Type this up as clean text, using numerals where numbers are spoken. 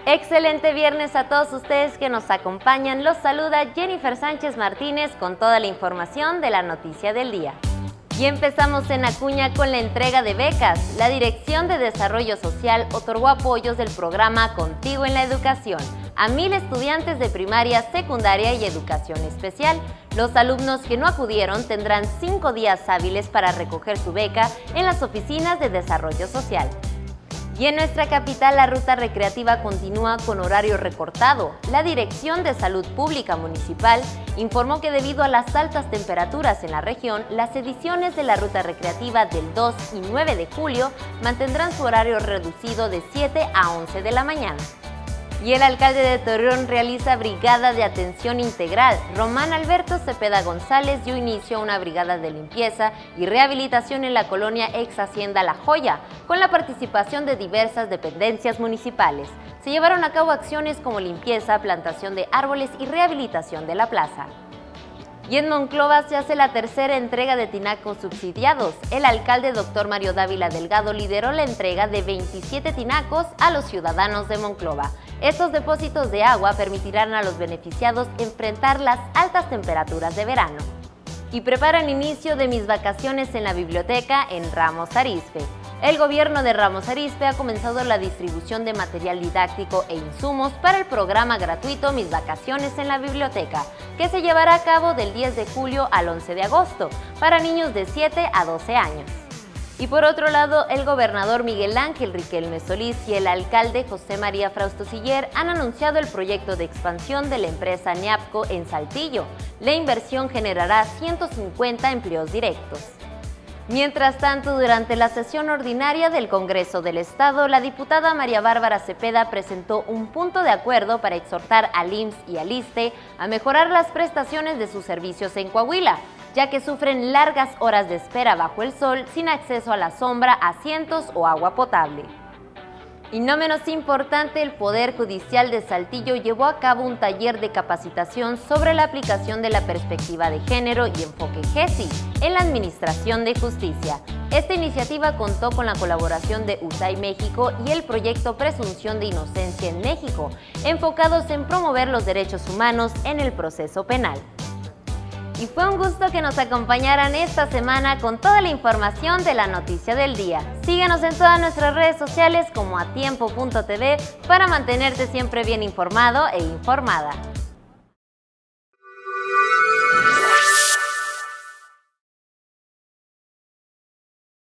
Excelente viernes a todos ustedes que nos acompañan. Los saluda Jennifer Sánchez Martínez con toda la información de la noticia del día. Y empezamos en Acuña con la entrega de becas. La Dirección de Desarrollo Social otorgó apoyos del programa Contigo en la Educación a 1000 estudiantes de primaria, secundaria y educación especial. Los alumnos que no acudieron tendrán 5 días hábiles para recoger su beca en las oficinas de desarrollo social. Y en nuestra capital la ruta recreativa continúa con horario recortado. La Dirección de Salud Pública Municipal informó que debido a las altas temperaturas en la región, las ediciones de la ruta recreativa del 2 y 9 de julio mantendrán su horario reducido de 7 a 11 de la mañana. Y el alcalde de Torreón realiza brigada de atención integral. Román Alberto Cepeda González dio inicio a una brigada de limpieza y rehabilitación en la colonia ex Hacienda La Joya, con la participación de diversas dependencias municipales. Se llevaron a cabo acciones como limpieza, plantación de árboles y rehabilitación de la plaza. Y en Monclova se hace la tercera entrega de tinacos subsidiados. El alcalde Dr. Mario Dávila Delgado lideró la entrega de 27 tinacos a los ciudadanos de Monclova. Estos depósitos de agua permitirán a los beneficiados enfrentar las altas temperaturas de verano. Y preparan inicio de Mis Vacaciones en la Biblioteca en Ramos Arizpe. El gobierno de Ramos Arizpe ha comenzado la distribución de material didáctico e insumos para el programa gratuito Mis Vacaciones en la Biblioteca, que se llevará a cabo del 10 de julio al 11 de agosto, para niños de 7 a 12 años. Y por otro lado, el gobernador Miguel Ángel Riquelme Solís y el alcalde José María Frausto Siller han anunciado el proyecto de expansión de la empresa Neapco en Saltillo. La inversión generará 150 empleos directos. Mientras tanto, durante la sesión ordinaria del Congreso del Estado, la diputada María Bárbara Cepeda presentó un punto de acuerdo para exhortar al IMSS y al ISSSTE a mejorar las prestaciones de sus servicios en Coahuila, ya que sufren largas horas de espera bajo el sol sin acceso a la sombra, asientos o agua potable. Y no menos importante, el Poder Judicial de Saltillo llevó a cabo un taller de capacitación sobre la aplicación de la perspectiva de género y enfoque GESI en la Administración de Justicia. Esta iniciativa contó con la colaboración de USAID México y el proyecto Presunción de Inocencia en México, enfocados en promover los derechos humanos en el proceso penal. Y fue un gusto que nos acompañaran esta semana con toda la información de la noticia del día. Síguenos en todas nuestras redes sociales como atiempo.tv para mantenerte siempre bien informado e informada.